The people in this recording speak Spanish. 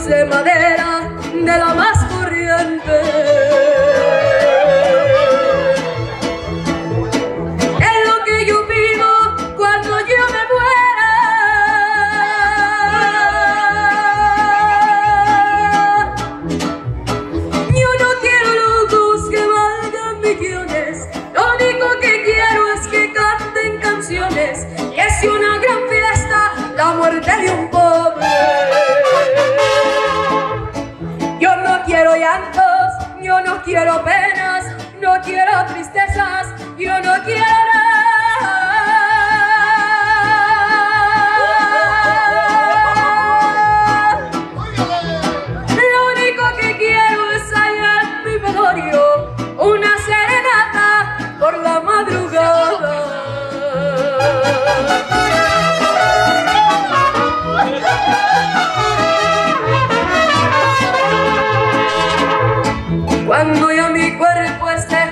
cruz de madera de la más corriente. Es lo que yo pido cuando yo me muera. Yo no quiero locos que valgan millones, lo único que quiero es que canten canciones, que es una gran fiesta la muerte de un pobre. Yo no quiero llantos, yo no quiero penas, no quiero tristezas, yo no quiero nada. Lo único que quiero es hallar en mi velorio una serenata por la madrugada. Cuando ya mi cuerpo esté